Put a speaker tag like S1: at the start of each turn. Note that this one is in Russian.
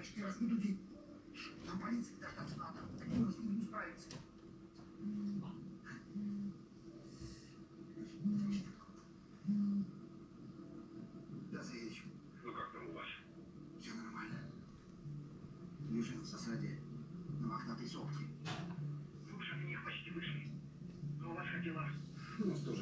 S1: товарищ, ты раз не дуди. Нам полиции дождаться надо. Таким образом не справиться. Да, Заедич.
S2: Ну как там у вас?
S1: Все нормально. Лежим в засаде на мохнатой сопке.
S2: Слушай, они их почти вышли. Но у вас как дела?
S1: У нас тоже.